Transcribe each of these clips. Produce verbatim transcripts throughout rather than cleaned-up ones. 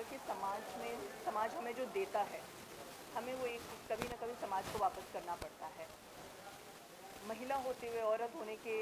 कि समाज में समाज हमें जो देता है, हमें वो एक कभी ना कभी समाज को वापस करना पड़ता है। महिला होते हुए, औरत होने के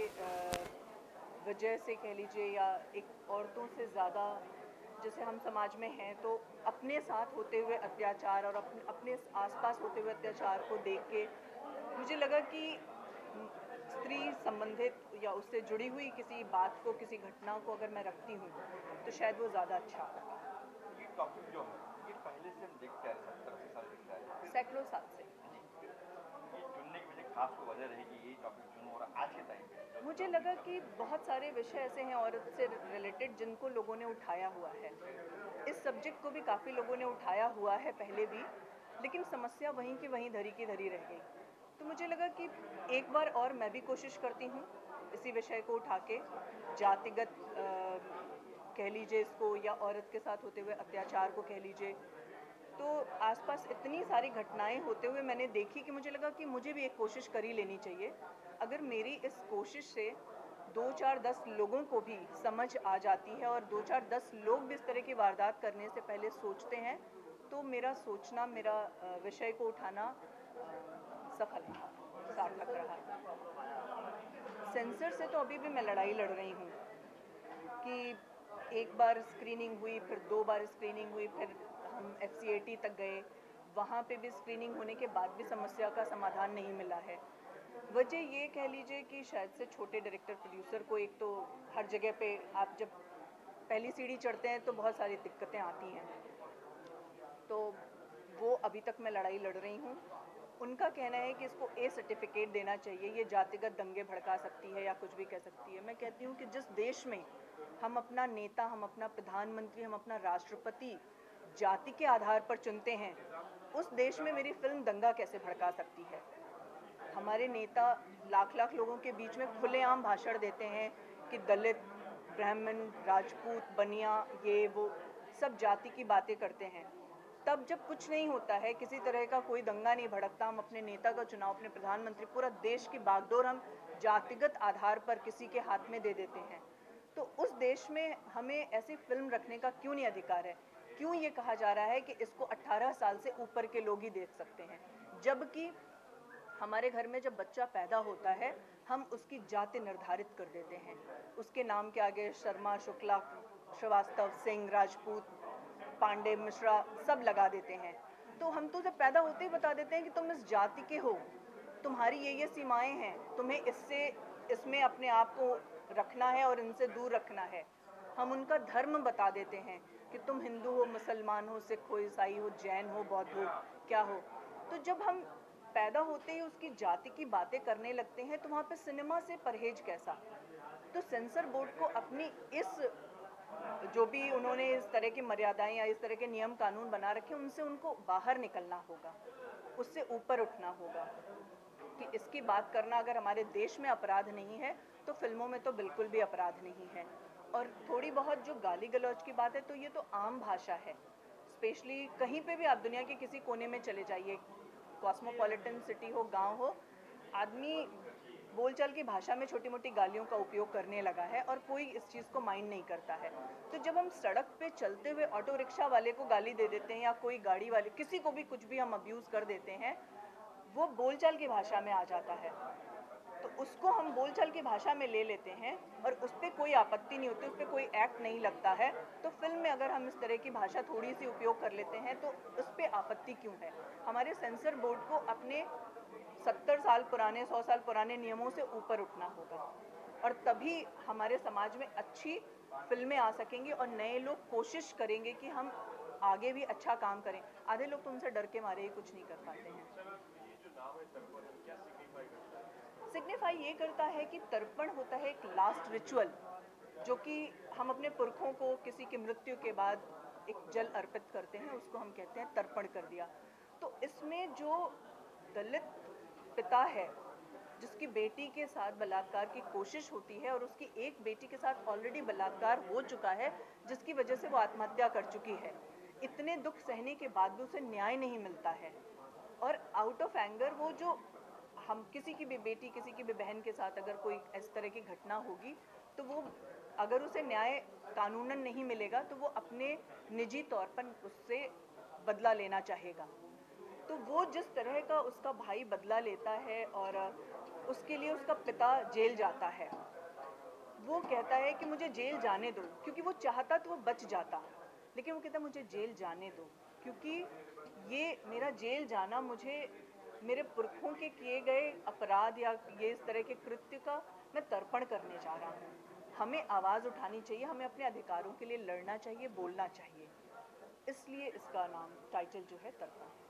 वजह से कह लीजिए, या एक औरतों से ज़्यादा जैसे हम समाज में हैं, तो अपने साथ होते हुए अत्याचार और अपने अपने आसपास होते हुए अत्याचार को देख के मुझे लगा कि स्त्री संबंधित या उससे जुड़ी हुई किसी बात को, किसी घटना को अगर मैं रखती हूँ तो शायद वो ज़्यादा अच्छा होगा। ये टॉपिक जो है ये पहले से हम देखते आ रहे हैं, सत्तर अस्सी साल दिखता है सैकड़ों साल से। जी, ये चुनने की वजह खास कोई वजह रहेगी यही टॉपिक चुनूं और आज के टाइम पे मुझे लगा कि बहुत सारे विषय ऐसे हैं औरत से रिलेटेड जिनको लोगों ने उठाया हुआ है। इस सब्जेक्ट को भी काफ़ी लोगों ने उठाया हुआ है पहले भी, लेकिन समस्या वहीं की वहीं धरी की धरी रह गई। तो मुझे लगा कि एक बार और मैं भी कोशिश करती हूँ इसी विषय को उठा के, जातिगत कह लीजिए इसको, या औरत के साथ होते हुए अत्याचार को कह लीजिए। तो आसपास इतनी सारी घटनाएं होते हुए मैंने देखी कि मुझे लगा कि मुझे भी एक कोशिश कर ही लेनी चाहिए। अगर मेरी इस कोशिश से दो चार दस लोगों को भी समझ आ जाती है और दो चार दस लोग भी इस तरह की वारदात करने से पहले सोचते हैं, तो मेरा सोचना, मेरा विषय को उठाना सफल रहा, सार्थक रहा। सेंसर से तो अभी भी मैं लड़ाई लड़ रही हूँ कि एक बार स्क्रीनिंग हुई, फिर दो बार स्क्रीनिंग हुई, फिर हम एफ सी ए टी तक गए, वहाँ पे भी स्क्रीनिंग होने के बाद भी समस्या का समाधान नहीं मिला है। वजह ये कह लीजिए कि शायद से छोटे डायरेक्टर प्रोड्यूसर को, एक तो हर जगह पे आप जब पहली सीढ़ी चढ़ते हैं तो बहुत सारी दिक्कतें आती हैं, तो वो अभी तक मैं लड़ाई लड़ रही हूँ। उनका कहना है कि इसको ए सर्टिफिकेट देना चाहिए, ये जातिगत दंगे भड़का सकती है या कुछ भी कह सकती है। मैं कहती हूँ कि जिस देश में हम अपना नेता, हम अपना प्रधानमंत्री, हम अपना राष्ट्रपति जाति के आधार पर चुनते हैं, उस देश में मेरी फिल्म दंगा कैसे भड़का सकती है। हमारे नेता लाख लाख लोगों के बीच में खुलेआम भाषण देते हैं कि दलित, ब्राह्मण, राजपूत, बनिया, ये वो सब जाति की बातें करते हैं। तब जब कुछ नहीं होता है, किसी तरह का कोई दंगा नहीं भड़कता, हम अपने नेता का चुनाव, अपने प्रधानमंत्री, पूरा देश की बागडोर हम जातिगत आधार पर किसी के हाथ में दे देते हैं, तो उस देश में हमें ऐसी फिल्म रखने का क्यों नहीं अधिकार है? क्यों ये कहा जा रहा है कि इसको अठारह साल से ऊपर के लोग ही देख सकते हैं, जबकि हमारे घर में जब बच्चा पैदा होता है हम उसकी जाति निर्धारित कर देते हैं, उसके नाम के आगे शर्मा, शुक्ला, श्रीवास्तव, सिंह, राजपूत, पांडे, मिश्रा सब लगा देते हैं। तो हम तो जब पैदा होते ही बता देते हैं कि तुम इस जाति के हो, तुम्हारी ये ये सीमाएं हैं, तुम्हें इससे इसमें अपने आप को रखना है और इनसे दूर रखना है। हम उनका धर्म बता देते हैं कि तुम हिंदू हो, मुसलमान हो, सिख हो, ईसाई हो, जैन हो, बौद्ध हो, क्या हो। तो जब हम पैदा होते ही उसकी जाति की बातें करने लगते हैं, तो वहाँ पे सिनेमा से परहेज कैसा? तो सेंसर बोर्ड को अपनी इस जो भी उन्होंने इस तरह की मर्यादाएं या इस तरह के नियम कानून बना रखे, उनसे उनको बाहर निकलना होगा, उससे ऊपर उठना होगा कि इसकी बात करना अगर हमारे देश में अपराध नहीं है तो फिल्मों में तो बिल्कुल भी अपराध नहीं है। और थोड़ी बहुत जो गाली गलौज की बात है, तो ये तो आम भाषा है। स्पेशली कहीं पे भी आप दुनिया के किसी कोने में चले जाइए, कॉस्मोपॉलिटन सिटी हो, गांव हो, आदमी बोलचाल की भाषा में छोटी मोटी गालियों का उपयोग करने लगा है और कोई इस चीज़ को माइंड नहीं करता है। तो जब हम सड़क पे चलते हुए ऑटो रिक्शा वाले को गाली दे देते हैं, या कोई गाड़ी वाले, किसी को भी कुछ भी हम अब्यूज़ कर देते हैं, वो बोलचाल की भाषा में आ जाता है, तो उसको हम बोलचाल की भाषा में ले लेते हैं और उस पर कोई आपत्ति नहीं होती, उस पर कोई एक्ट नहीं लगता है। तो फिल्म में अगर हम इस तरह की भाषा थोड़ी सी उपयोग कर लेते हैं तो उस पर आपत्ति क्यों है? हमारे सेंसर बोर्ड को अपने सत्तर साल पुराने, सौ साल पुराने नियमों से ऊपर उठना होगा, और तभी हमारे समाज में अच्छी फिल्में आ सकेंगी और नए लोग कोशिश करेंगे कि हम आगे भी अच्छा काम करें। आधे लोग तो उनसे डर के मारे ही कुछ नहीं कर पाते हैं। ये जो नाम है तर्पण, क्या सिग्निफाई करता है? सिग्निफाई ये करता है कि तर्पण होता है एक लास्ट रिचुअल, जो कि हम अपने पुरखों को किसी की मृत्यु के बाद एक जल अर्पित करते हैं, उसको हम कहते हैं तर्पण कर दिया। तो इसमें जो दलित पिता है जिसकी बेटी के साथ बलात्कार की कोशिश होती है, और उसकी एक बेटी के साथ ऑलरेडी बलात्कार हो चुका है जिसकी वजह से वो आत्महत्या कर चुकी है, इतने दुख सहने के बाद भी उसे न्याय नहीं मिलता है, और आउट ऑफ एंगर वो जो हम किसी की भी बेटी, किसी की भी बहन के साथ अगर कोई इस तरह की घटना होगी, तो वो अगर उसे न्याय कानूनन नहीं मिलेगा तो वो अपने निजी तौर पर उससे बदला लेना चाहेगा। तो वो जिस तरह का उसका भाई बदला लेता है और उसके लिए उसका पिता जेल जाता है, वो कहता है कि मुझे जेल जाने दो, क्योंकि वो चाहता तो वो बच जाता, लेकिन वो कहता मुझे जेल जाने दो, क्योंकि ये मेरा जेल जाना मुझे मेरे पुरखों के किए गए अपराध या ये इस तरह के कृत्य का मैं तर्पण करने जा रहा हूँ। हमें आवाज़ उठानी चाहिए, हमें अपने अधिकारों के लिए लड़ना चाहिए, बोलना चाहिए। इसलिए इसका नाम टाइटल जो है तर्पण है।